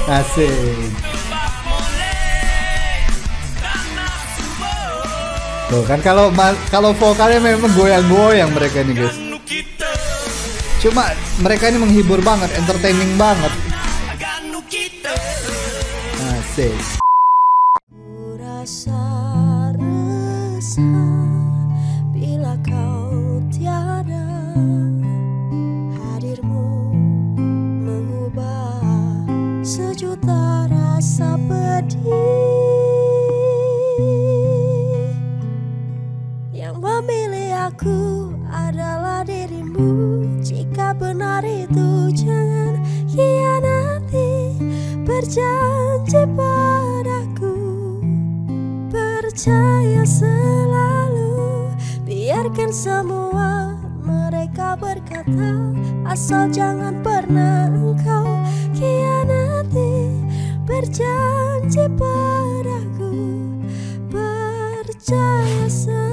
Asik. Tuh kan kalau vokalnya memang goyang-goyang mereka nih guys. Cuma mereka ini menghibur banget, entertaining banget. Asik. Rasa resah bila kau tiada, hadirmu mengubah sejuta rasa pedih. Yang memilih aku adalah dirimu. Jika benar itu jangan khianati, berjanji padaku, percaya selalu. Biarkan semua mereka berkata, asal jangan pernah engkau khianati, berjanji padaku, percaya selalu.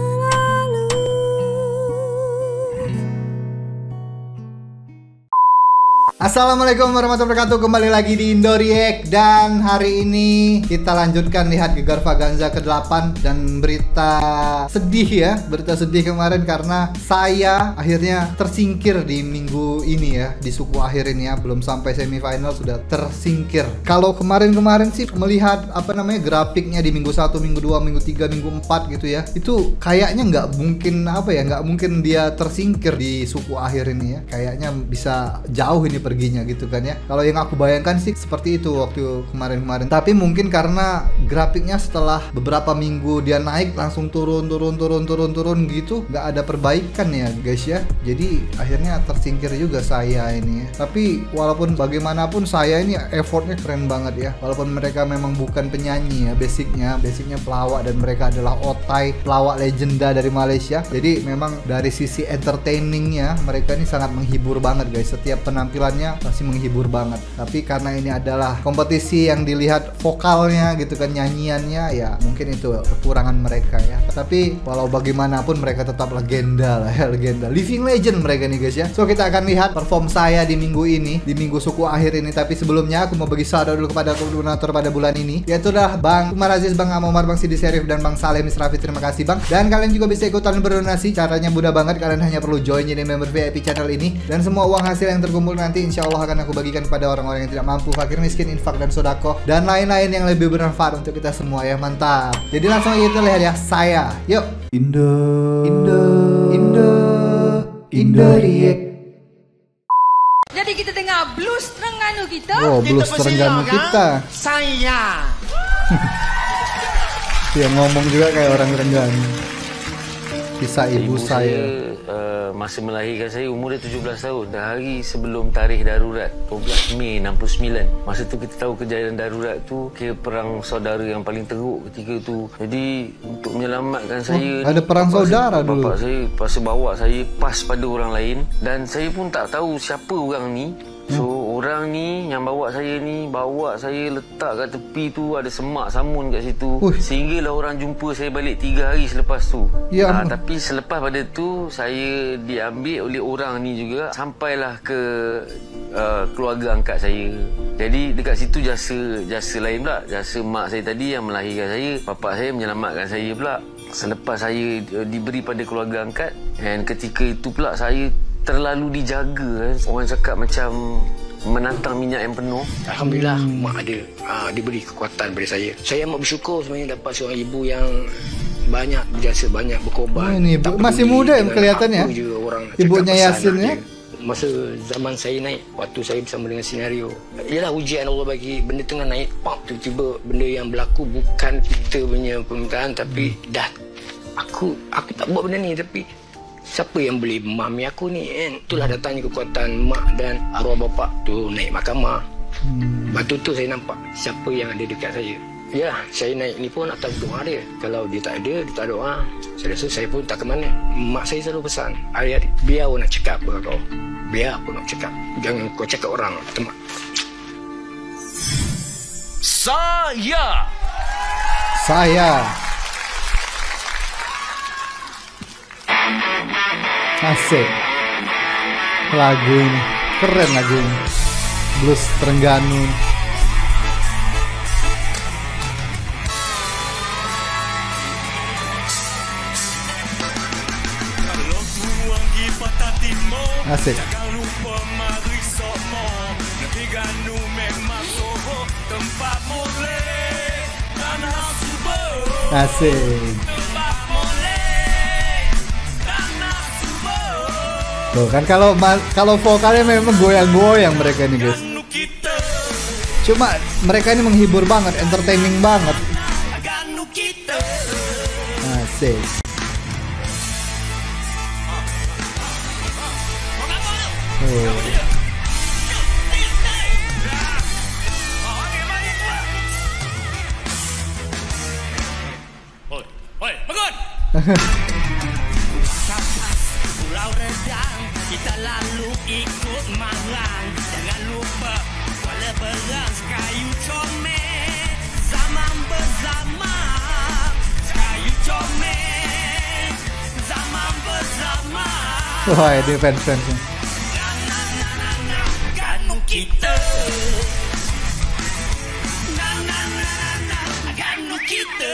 Assalamualaikum warahmatullahi wabarakatuh. Kembali lagi di Indo React. Dan hari ini kita lanjutkan lihat Gegar Vaganza ke-8. Dan berita sedih ya, berita sedih kemarin karena saya akhirnya tersingkir di minggu ini ya, di suku akhir ini ya. Belum sampai semifinal sudah tersingkir. Kalau kemarin-kemarin sih melihat grafiknya di minggu 1, minggu 2, minggu 3, minggu 4 gitu ya, itu kayaknya nggak mungkin dia tersingkir di suku akhir ini ya. Kayaknya bisa jauh ini perginya gitu kan ya. Kalau yang aku bayangkan sih seperti itu waktu kemarin-kemarin. Tapi mungkin karena grafiknya setelah beberapa minggu dia naik langsung turun gitu, nggak ada perbaikan ya guys ya. Jadi akhirnya tersingkir juga saya ini ya. Tapi walaupun bagaimanapun saya ini effortnya keren banget ya. Walaupun mereka memang bukan penyanyi ya, basicnya pelawak, dan mereka adalah Otai, pelawak legenda dari Malaysia. Jadi memang dari sisi entertainingnya mereka ini sangat menghibur banget guys. Setiap penampilan masih menghibur banget. Tapi karena ini adalah kompetisi yang dilihat vokalnya gitu kan, nyanyiannya, ya mungkin itu kekurangan mereka ya. Tapi walau bagaimanapun mereka tetap legenda lah ya, legenda, living legend mereka nih guys ya. So kita akan lihat perform saya di minggu ini, di minggu suku akhir ini. Tapi sebelumnya aku mau bagi shout dulu kepada donatur pada bulan ini, yaitu adalah Bang Umar Aziz, Bang Amomar, Bang Sidi Serif, dan Bang Saleh Misrafi. Terima kasih Bang. Dan kalian juga bisa ikutan berdonasi. Caranya mudah banget, kalian hanya perlu join jadi member VIP channel ini, dan semua uang hasil yang terkumpul nanti insya Allah akan aku bagikan kepada orang-orang yang tidak mampu, fakir miskin, infak dan sodako, dan lain-lain yang lebih bermanfaat untuk kita semua ya. Mantap. Jadi langsung aja kita lihat ya saya. Yuk. Indo React. Jadi kita dengar blues Terengganu kita. Oh, blues Terengganu kita. Saya. Dia ngomong juga kayak orang Terengganu. Kisah ibu saya. Masa melahirkan saya umur dia 17 tahun. Dan hari sebelum tarikh darurat 12 Mei 69. Masa tu kita tahu kejadian darurat tu kira perang saudara yang paling teruk ketika tu. Jadi untuk menyelamatkan saya, ada perang saudara dulu. Bapak saya pasal bawa saya pas pada orang lain. Dan saya pun tak tahu siapa orang ni. So orang ni yang bawa saya letak kat tepi tu, ada semak samun kat situ. Sehinggalah orang jumpa saya balik 3 hari selepas tu. Tapi selepas pada tu saya diambil oleh orang ni juga, sampailah ke keluarga angkat saya. Jadi dekat situ jasa lain pula, jasa mak saya tadi yang melahirkan saya, bapak saya menyelamatkan saya pula. Selepas saya diberi pada keluarga angkat, dan ketika itu pula saya terlalu dijaga. Orang cakap macam menantang minyak yang penuh. Alhamdulillah mak ada diberi kekuatan pada saya. Saya amat bersyukur sebenarnya dapat seorang ibu yang banyak berjasa, banyak berkorban. Ini masih muda kelihatannya. Ibunya Yasin ya. Masa zaman saya naik, waktu saya bersama dengan senario, ialah ujian Allah bagi benda tengah naik, pop, tiba-tiba benda yang berlaku bukan kita punya permintaan, tapi dah aku tak buat benda ni, tapi siapa yang boleh memahami aku ni kan? Itulah datangnya kekuatan mak dan arwah bapak tu naik mahkamah. Batu tu saya nampak siapa yang ada dekat saya. Ya, saya naik ni pun atas doa dia. Kalau dia tak ada, dia tak doa, saya rasa saya pun tak ke mana. Mak saya selalu pesan, ayat, biar orang nak cakap apa kau, biar apa nak cakap, jangan kau cakap orang. Teman. Saya asik. Lagu ini keren, lagu ini blues Terengganu. Asik. Asik. Tuh kan kalau vokalnya memang goyang-goyang mereka ini guys. Cuma mereka ini menghibur banget, entertaining banget. Asik. Oh. Oi, bangun! Pulau Redang, kita lalu ikut marang. Jangan lupa kuala beras kayu comel. Zaman berzama, kayu comel. Zaman berzama. Wah, ini fans-fansnya. Ganu kita. Ganu kita.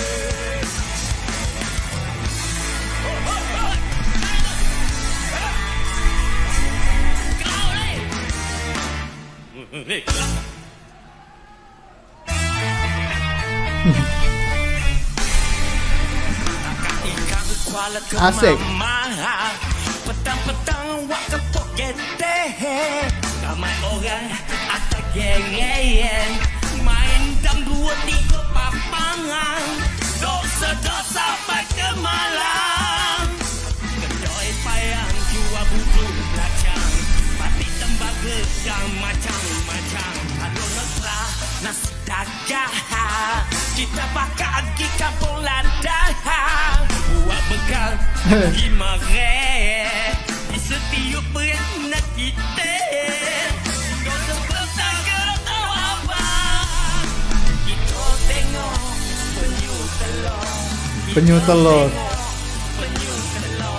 Asik. Petang-petang waktu pokete. Ramai orang atas geng-geng. Main dam 2-3 papangan. Dosa-dosa sampai ke malam. Kedai payang jual bubur belakang. Pati tembaga dan macam-macam. Kalau nesrah nasi dagang. Kita bakal pergi kampung ladang. Buat bekal pergi mareh. Di setiap beranak kita. Kau sebentar kau tahu apa. Kita tengok penyu telur. Penyu telur. Penyu telur.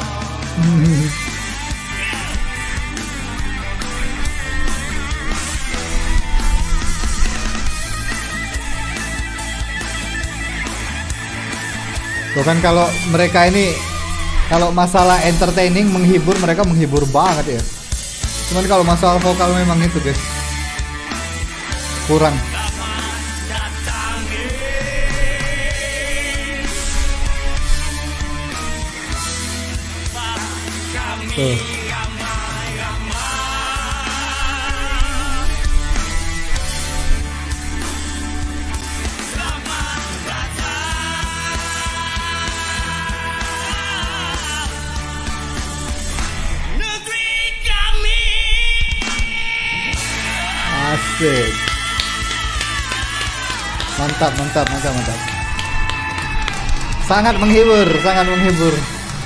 Tuh kan kalau mereka ini kalau masalah entertaining, menghibur, mereka menghibur banget ya. Cuman kalau masalah vokal memang itu guys kurang. Tuh. Asik. Mantap, mantap, mantap, mantap. Sangat menghibur, sangat menghibur.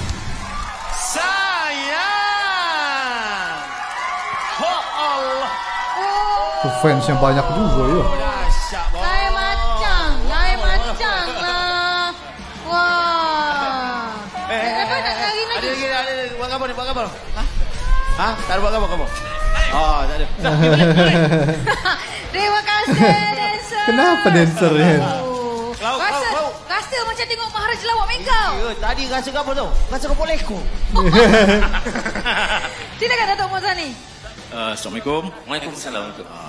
Sayang. Oh Allah. Tuh fansnya banyak juga ya. Lain macam lah. Wah. Kenapa nak lagi? Ada buat apa ni? Buat apa? Hah? Tak ada buat apa kamu? Oh, tak ada. Terima kasih dancer. Kenapa dancernya? Rasa macam tengok Maharaja lawak main kau. Tadi rasa apa tu? Rasa kau lekor. Silakan Datuk Mozani. Assalamualaikum. Waalaikumsalam.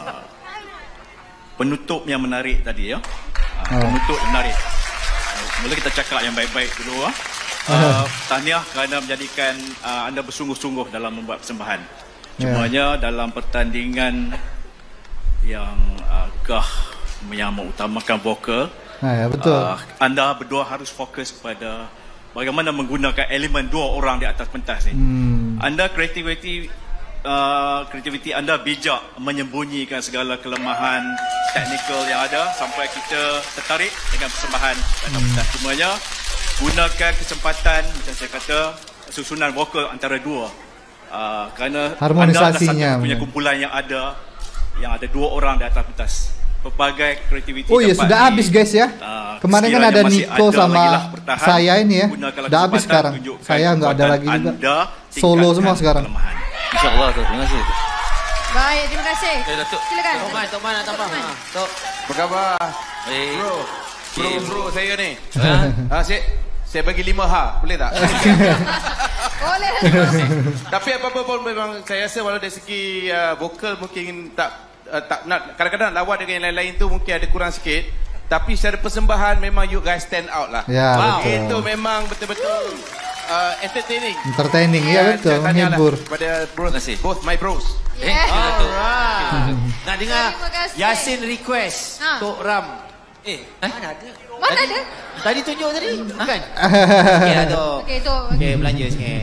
Penutup yang menarik tadi ya. Penutup yang menarik. Mula kita cakap yang baik-baik dulu. Tahniah kerana menjadikan anda bersungguh-sungguh dalam membuat persembahan. Cumanya dalam pertandingan yang yang mengutamakan vokal, ya, betul. Anda berdua harus fokus kepada bagaimana menggunakan elemen dua orang di atas pentas ni. Anda kreativiti anda bijak menyembunyikan segala kelemahan teknikal yang ada sampai kita tertarik dengan persembahan dalam pentas. Cumanya gunakan kesempatan macam saya kata susunan vokal antara dua. Kerana harmonisasinya anda punya kumpulan yang ada dua orang di atas pentas. Pelbagai kreativiti. Oh ya sudah habis guys ya. Kemarin kan ada Nico sama saya ini ya. Sudah habis sekarang. Saya nggak ada lagi juga. Solo semua sekarang. InsyaAllah tu. Terima kasih. Baik, terima kasih. Datuk. Silakan. Tok Man nak tambah. Tok. Apa khabar? Baik. Bro saya ni. Ha? Sik. Saya bagi 5H, boleh tak? Boleh. Tapi apa-apa pun memang saya rasa walau dari segi vokal mungkin tak nak, kadang-kadang lawan dengan yang lain-lain tu mungkin ada kurang sikit. Tapi secara persembahan memang you guys stand out lah. Ya, betul. Itu memang betul-betul entertaining. Entertaining, ya betul, menghibur. Pada bros, both my bros. Alright. Nak dengar Terima kasih. Yasin request Tok Ram. Mana ada? Mana ada? Tadi tunjuk tadi. Bukan? Okey lah Tok. Okey, tu. Okey, belanja sikit.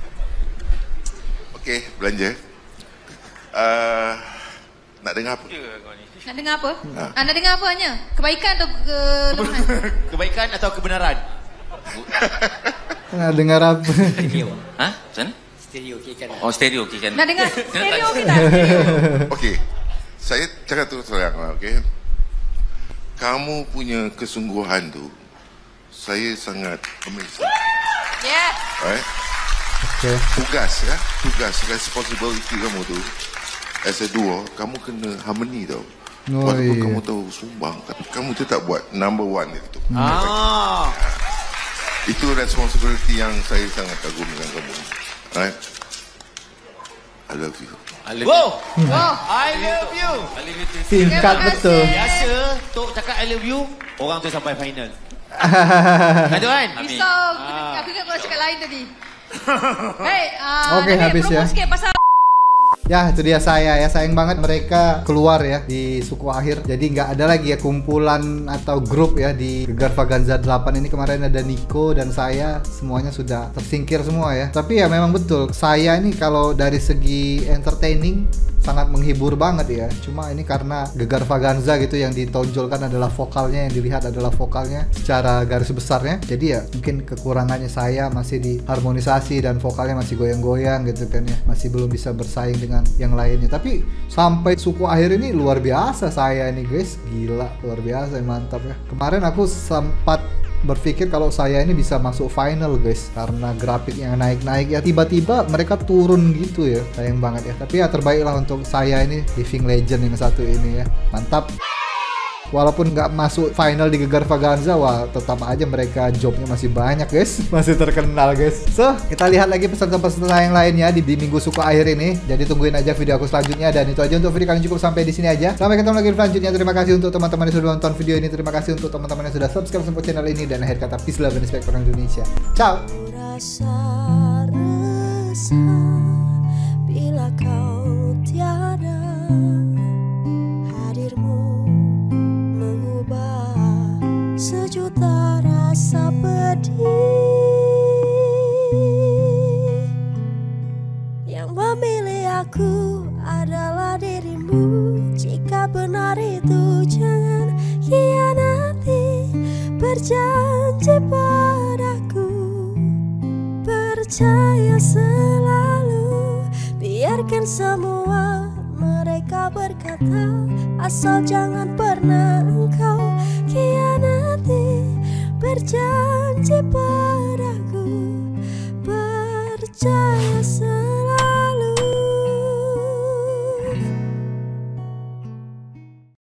Okey, belanja. Nak dengar apa? Nak dengar apa? Nak dengar apa hanya? Kebaikan atau kelemahan? Kebaikan atau kebenaran? Nak dengar apa? Ha? Macam mana? Stereo okey kan? Oh, stereo okey kan? Nak dengar stereo ke tak? Stereo. Okey. Saya cakap terus terang lah, okey. Kamu punya kesungguhan tu saya sangat amazed. Yeah. Alright. Okay. Tugas responsibility kamu tu as a duo, kamu kena harmony tau. Walaupun kamu tahu sumbang, tapi kamu tetap buat number one itu. Itu responsibility yang saya sangat kagumkan kamu. Alright. I love you. Wow. I love you. Singkat betul. Biasa Tok cakap I love you, orang tu sampai final. Ada kan? Risau. Aku ingat kau cakap lain tadi. Hey, Okey, habis ya. Sikit pasal Ya, itu dia saya ya. Sayang banget mereka keluar ya di suku akhir. Jadi nggak ada lagi ya kumpulan atau grup ya di Gegar Vaganza 8 ini. Kemarin ada Nico dan saya, semuanya sudah tersingkir semua ya. Tapi ya memang betul, saya ini kalau dari segi entertaining sangat menghibur banget ya. Cuma ini karena Gegar Vaganza gitu yang ditonjolkan adalah vokalnya, yang dilihat adalah vokalnya secara garis besarnya. Jadi ya mungkin kekurangannya saya masih di harmonisasi dan vokalnya masih goyang-goyang gitu kan ya. Masih belum bisa bersaing dengan yang lainnya. Tapi sampai suku akhir ini luar biasa saya ini guys. Gila, luar biasa, mantap ya. Kemarin aku sempat berpikir kalau saya ini bisa masuk final guys, karena grafiknya naik-naik ya, tiba-tiba mereka turun gitu ya. Sayang banget ya. Tapi ya terbaiklah untuk saya ini, Living Legend yang satu ini ya. Mantap. Walaupun nggak masuk final di Gegar Vaganza, wah tetap aja mereka jobnya masih banyak guys. Masih terkenal guys. So, kita lihat lagi peserta-peserta yang lainnya di minggu suku akhir ini. Jadi tungguin aja video aku selanjutnya. Dan itu aja untuk video kali ini, cukup sampai di sini aja. Sampai ketemu lagi di selanjutnya. Terima kasih untuk teman-teman yang sudah nonton video ini. Terima kasih untuk teman-teman yang sudah subscribe support channel ini. Dan akhir kata, peace, love, and respect for Indonesia. Ciao. Rasa resah bila kau tiada, hadirmu mengubah sejuta rasa pedih. Yang memilih aku adalah dirimu. Jika benar itu jangan khianati. Berjanji padaku, percaya selalu. Biarkan semua mereka berkata, asal jangan pernah engkau khianati. Berjanji padaku.